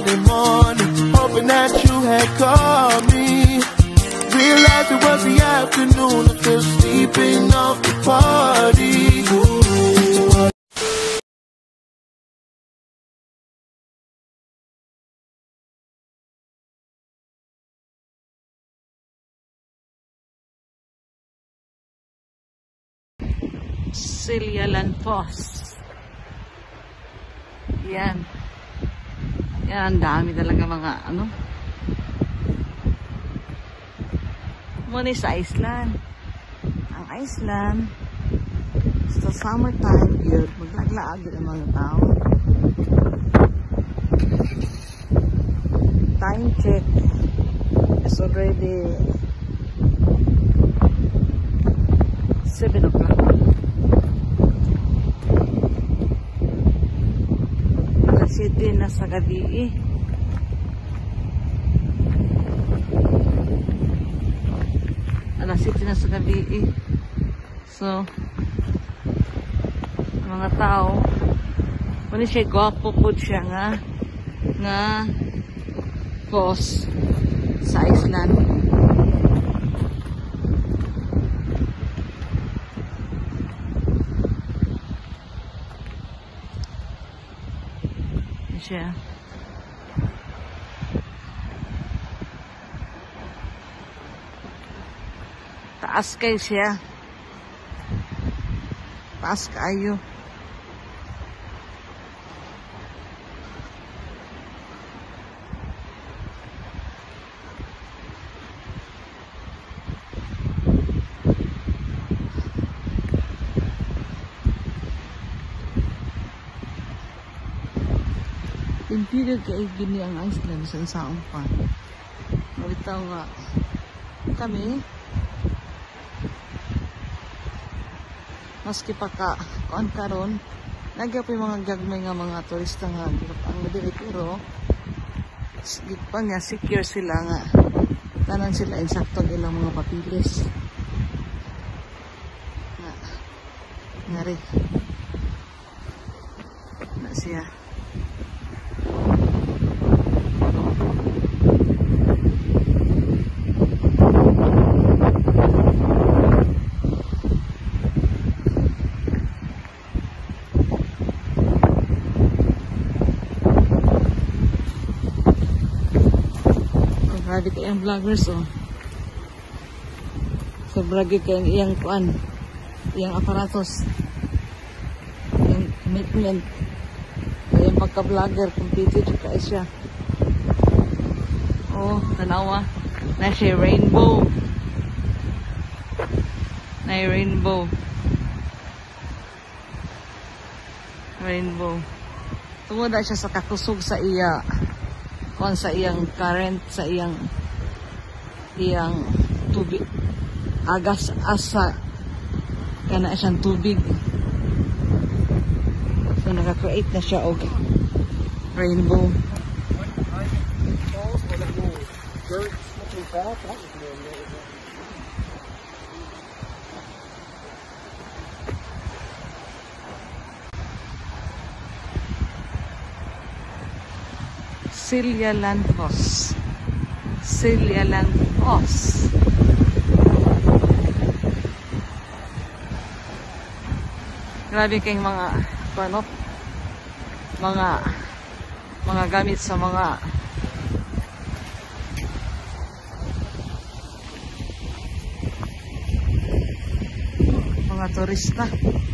Sunday morning, hoping that you had called me. Realized it was the afternoon, I fell sleeping off the party. Silyalan Falls. Yan. Yan, dami talaga mga ano. Muna sa Iceland. Ang Iceland, sa summertime here, maglaglaag din ang mga tao. Time check. It's already 7 o'clock. Alas 7 na sa gabi. Alas 7 na sa gabi. So, mga tao, kung siya gwapo po siya nga falls sa Iceland. Siya. Taas kayo siya. Taas kayo. Impided kay gini ang Iceland sa isang pa. Mabitaw nga kami maski pa ka kuan karon nagya pa mga gagmay nga mga turista nga ang dili pero pa nga secure sila nga tanan sila insakto ilang mga papilis nga ngari na siya. Grabe kayang vloggers oh. So grabe kayang iyang kuan, iyang aparatos, iyang commitment, iyang pagka-vlogger, competitive ka siya. Oh, tanawa na siya rainbow. Na rainbow. Rainbow. Tungod na siya sa kakusog sa iya. Kung sa iyang current, sa iyang tubig agas asa kana siyang tubig, so naka-create na siya og rainbow. Silyalan Falls. Silyalan Falls. Grabe kayong mga ano, mga gamit sa mga turista.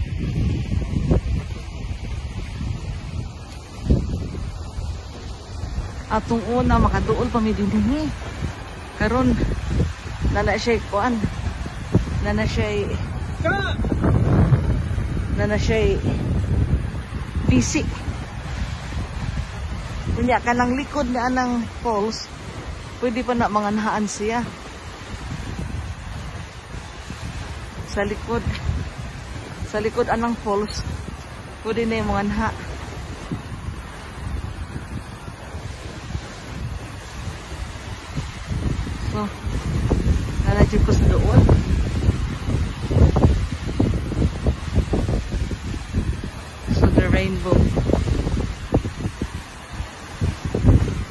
Atong una makaduol pa mi dinhi. Karon nana siya kuan. Nana siya busy. Kunya kanang likod na anang falls, pwede pa na manganhaan siya. Sa likod anang falls, pwede na yung manganha. So, nanadyo ko sa doon. So, the rainbow.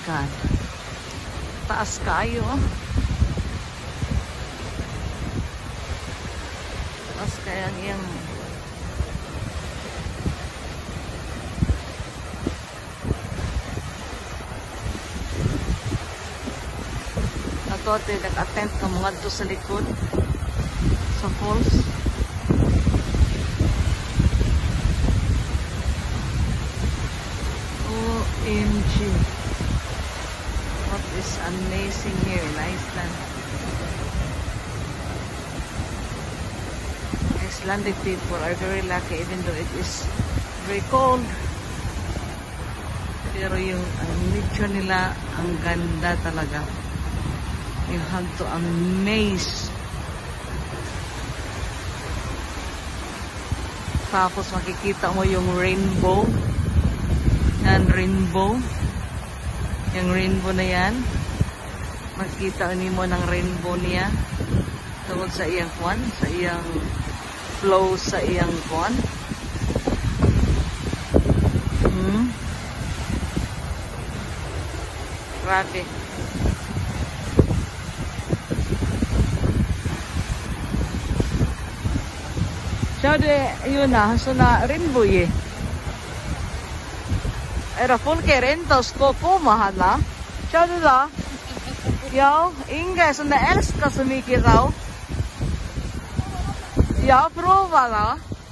God. Taas kayo. Taas kaya ang iyang nato nag-attempt ka mga to sa likod sa falls. OMG, what is amazing here in Iceland. Icelandic people are very lucky even though it is very cold, pero yung nature nila ang ganda talaga. You have to amaze. Tapos makikita mo yung rainbow. Yan, rainbow. Yung rainbow na yan. Makikita mo ng rainbow niya. Tungkol sa iyang kwan, sa iyang flow, sa iyang kwan. Grabe. Så yun na, så na rainbow eh. Era folk är inte att stå på mahala. Kör du då? Ja, Inga som det älskar så mycket då. Ja, prova då.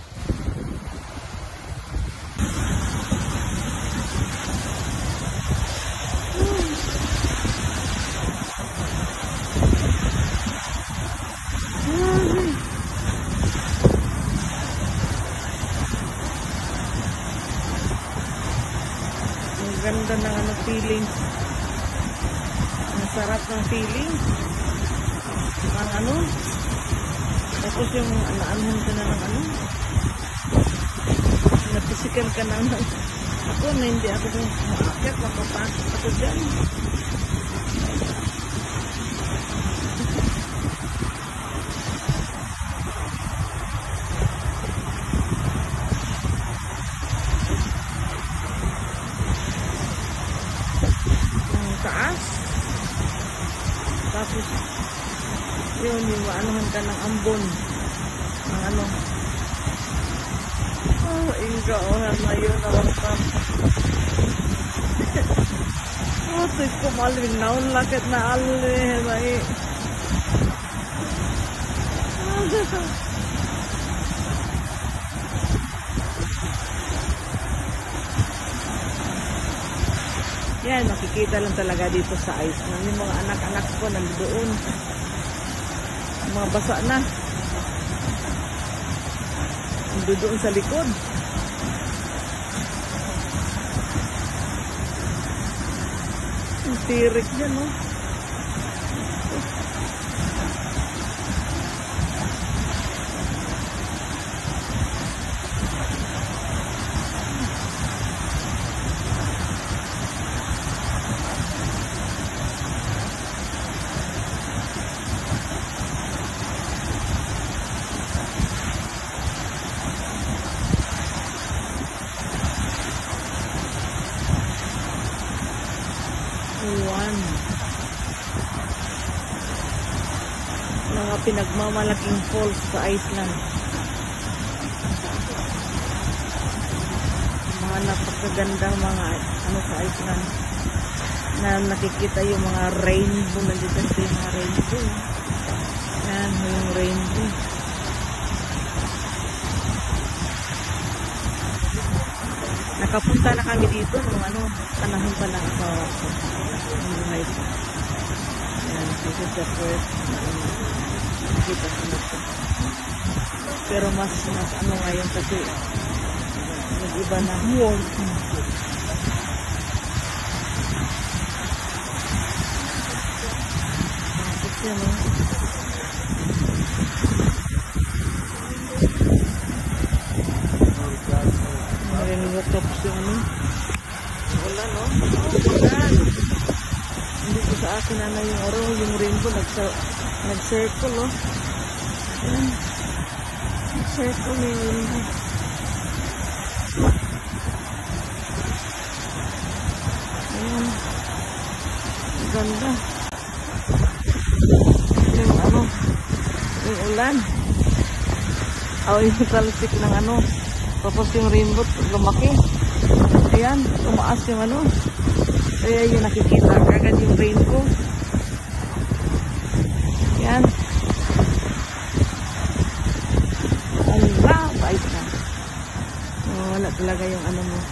Ganda ng ano feeling. Ang sarap ng feeling. Ang ano. Tapos yung anaan ka na ng ano. Napisikan ka na ng ako na hindi ako maakit. Makapasok ako dyan. Taas. Tapos yun yung anuhan ka ng ambon ng ano. Oh, Inga, na yun naman pa. Oh, ito ko maling naon lakit na alin na eh. Yan, makikita lang talaga dito sa Iceland. Yung mga anak-anak ko nandoon. Mga basa na. Nandoon sa likod. Ang tirik dyan, no? Mga pinagmamalaking falls sa Iceland. Mga napakagandang mga ano sa Iceland na nakikita yung mga rainbow. Nandito yung mga rainbow. Yan yung rainbow. Nakapunta na kami dito nung ano, panahon pa lang sa high school. Yan, this is the first kita ko na ito. Pero mas ano ngayon kasi nag-iba na. Tapos yan o. Narinig tapos yung ano. Wala no? Wala. Hindi ko sa akin na yung oro, yung rainbow nag-circle oh. Ayan. Nag-circle yung rainbow. Ayan. ganda. Yung ano, yung ulan. Yung talsik ng ano. Tapos yung rainbow, lumaki. Ayan, tumaas yung ano. Kaya yung nakikita agad yung rainbow. Ayan. Ala, bait na. Wala talaga yung ano mo.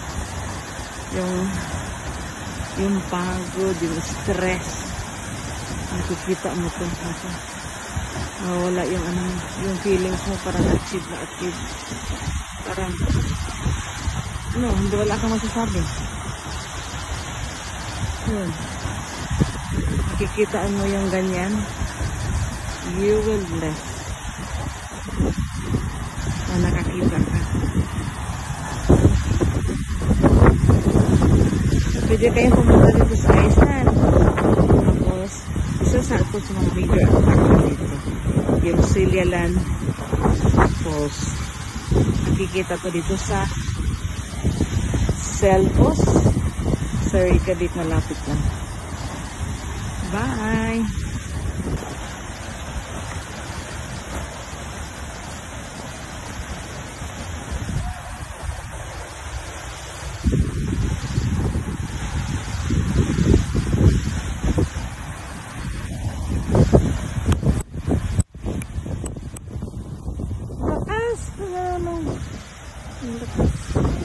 Yung pagod, yung stress. Nakikita mo ito. Wala yung ano, yung feelings mo parang achieve na achieve. Parang, hindi wala kang masasabi. Yun. Nakikitaan mo yung ganyan. You will bless. Na nakakita ka. Pwede kayong pumunta dito sa Iceland. Tapos, isa sa mga major attraction dito. Yung Siljaland Falls. Nakikita ko dito sa Selfoss. Sa Reykjavik, malapit lang. Bye! Lakas! Ang lakas!